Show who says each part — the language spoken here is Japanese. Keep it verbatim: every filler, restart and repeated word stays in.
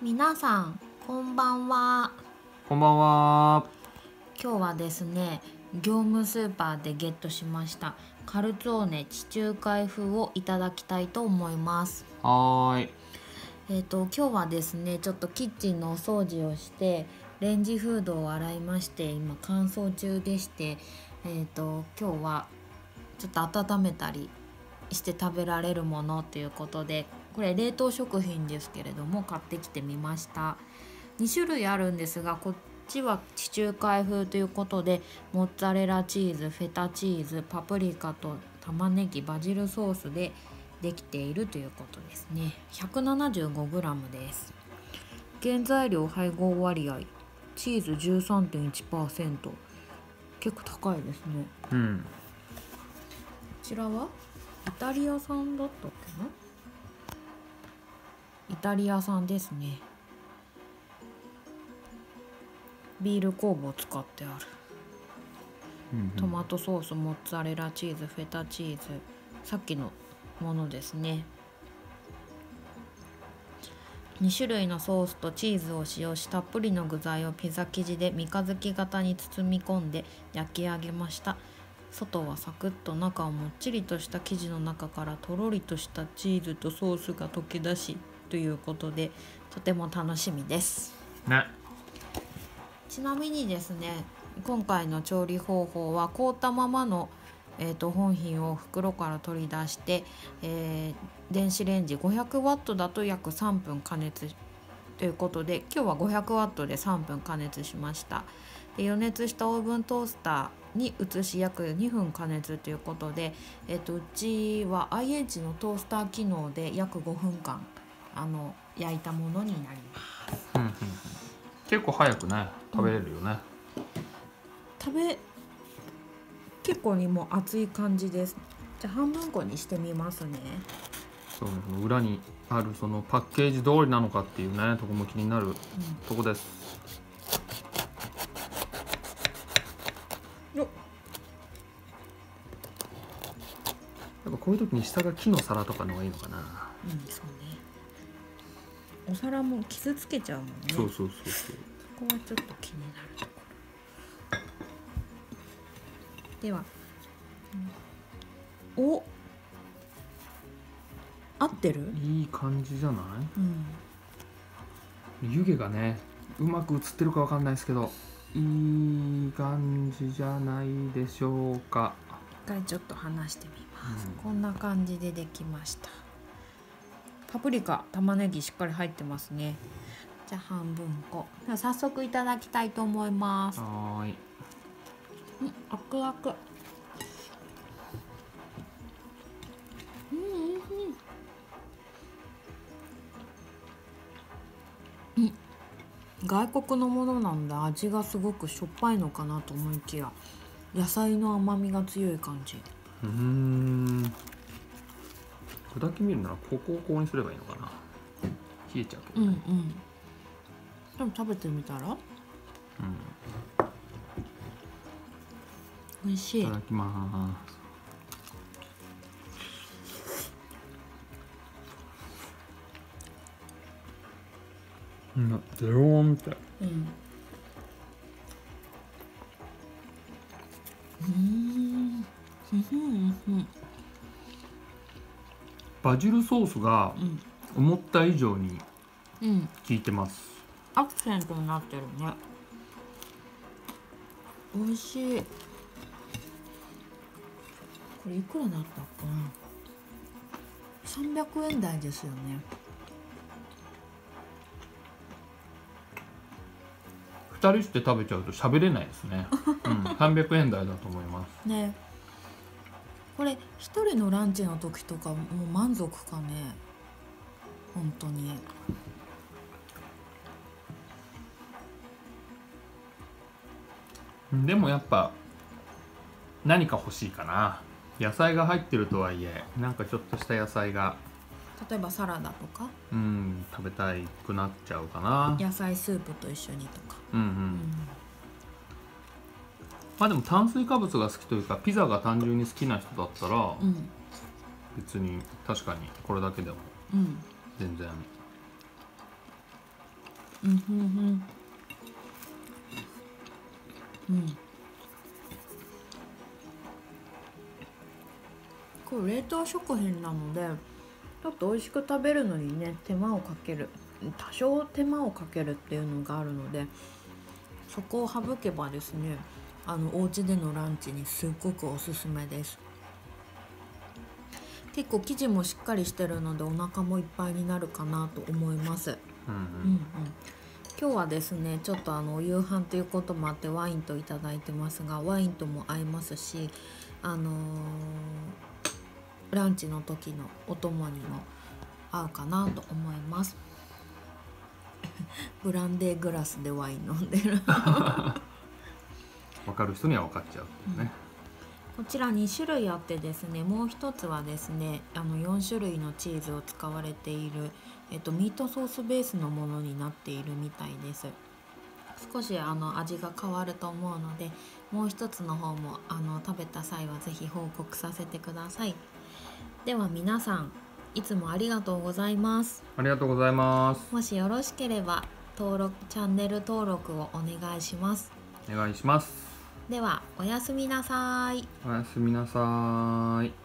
Speaker 1: 皆さんこんばんは。
Speaker 2: こんばんは。
Speaker 1: 今日はですね、業務スーパーでゲットしましたカルツォーネ地中海風をいただきたいと思います。
Speaker 2: はーい。
Speaker 1: えっと今日はですね、ちょっとキッチンのお掃除をしてレンジフードを洗いまして、今乾燥中でして、えっと今日はちょっと温めたりして食べられるものということで、これ冷凍食品ですけれども買ってきてみました。に種類あるんですが、こっちは地中海風ということでモッツァレラチーズ、フェタチーズ、パプリカと玉ねぎ、バジルソースでできているということですね。 ひゃくななじゅうごグラム です。原材料配合割合チーズ じゅうさんてんいちパーセント、 結構高いですね。
Speaker 2: うん。
Speaker 1: こちらはイタリア産だったっけな。イタリア産ですね。ビール酵母を使ってある。
Speaker 2: うんうん、
Speaker 1: トマトソース、モッツァレラチーズ、フェタチーズ、さっきのものですね。に種類のソースとチーズを使用したっぷりの具材をピザ生地で三日月型に包み込んで焼き上げました。外はサクッと、中はもっちりとした生地の中からとろりとしたチーズとソースが溶け出しということで、とても楽しみです
Speaker 2: ね。
Speaker 1: ちなみにですね、今回の調理方法は凍ったままの、えー、と本品を袋から取り出して、えー電子レンジごひゃくワットだと約さんぷん加熱ということで、今日はごひゃくワットでさんぷん加熱しました。で予熱したオーブントースターに移し約にふん加熱ということで、えー、とうちは アイエイチ のトースター機能で約ごふんかんあの焼いたものになります。
Speaker 2: うんうんうん、結構早くね食べれるよね。
Speaker 1: 食べ結構にもう熱い感じです。じゃあ半分こにしてみますね。
Speaker 2: そうね、その裏にあるそのパッケージ通りなのかっていうねとこも気になるとこです。
Speaker 1: うん、よっ、
Speaker 2: やっぱこういう時に下が木の皿とかの方がいいのかな。
Speaker 1: うん、そうね。お皿も傷つけちゃうもんね。
Speaker 2: そうそうそうそう。
Speaker 1: ここはちょっと気になるところでは、うん、お合ってる？
Speaker 2: いい感じじゃない？
Speaker 1: うん、
Speaker 2: 湯気がねうまく映ってるかわかんないですけど、いい感じじゃないでしょうか。
Speaker 1: 一回ちょっと離してみます、
Speaker 2: うん、
Speaker 1: こんな感じでできました。パプリカ、玉ねぎしっかり入ってますね。じゃあ半分こ。では早速いただきたいと思います。
Speaker 2: はーい。
Speaker 1: うん、あくあく。うんうんうん。うん、外国のものなんで味がすごくしょっぱいのかなと思いきや、野菜の甘みが強い感じ。
Speaker 2: うーん。これだけ見るならここをこうにすればいいのかな。冷えちゃうけどね。
Speaker 1: うんうん。でも食べてみたら、
Speaker 2: うん。
Speaker 1: 美味しい。
Speaker 2: いただきます。うん、ゼローンみたい。
Speaker 1: うん。うん。うんうん。
Speaker 2: バジルソースが
Speaker 1: うん
Speaker 2: 思った以上に
Speaker 1: うん。
Speaker 2: 効いてます。
Speaker 1: アクセントになってるね。美味しい。これいくらだったっけな。さんびゃくえん台ですよね。
Speaker 2: ふたりして食べちゃうと喋れないですね。うん、さんびゃくえん台だと思います。
Speaker 1: ね。これ一人のランチの時とかもう満足かね。本当に。
Speaker 2: でもやっぱ何か欲しいかな。野菜が入ってるとはいえ、なんかちょっとした野菜が
Speaker 1: 例えばサラダとか
Speaker 2: うん食べたくなっちゃうかな。
Speaker 1: 野菜スープと一緒にとか。
Speaker 2: うんうん。
Speaker 1: うん、
Speaker 2: まあでも炭水化物が好きというかピザが単純に好きな人だったら、
Speaker 1: うん、
Speaker 2: 別に確かにこれだけでも
Speaker 1: うん、
Speaker 2: 全然
Speaker 1: うんふんふんうんこれ冷凍食品なのでちょっと美味しく食べるのにね手間をかける多少手間をかけるっていうのがあるので、そこを省けばですねあのお家でのランチにすっごくおすすめです。結構生地もしっかりしてるのでお腹もいっぱいになるかなと思います。
Speaker 2: うんう
Speaker 1: うんうんん今日はですねちょっとあのお夕飯ということもあってワインといただいてますが、ワインとも合いますし、あのーランチの時のお供にも合うかなと思います。ブランデーグラスでワイン飲んでる
Speaker 2: 分かる人には分かっちゃうっていうね。
Speaker 1: こちらに種類あってですね、もう一つはですねあのよん種類のチーズを使われている、えっと、ミートソースベースのものになっているみたいです。少しあの味が変わると思うので、もう一つの方もあの食べた際はぜひ報告させてください。では皆さんいつもありがとうございます。
Speaker 2: ありがとうございます。
Speaker 1: もしよろしければ登録チャンネル登録をお願いします。
Speaker 2: お願いします。
Speaker 1: ではおやすみなさい。
Speaker 2: おやすみなさい。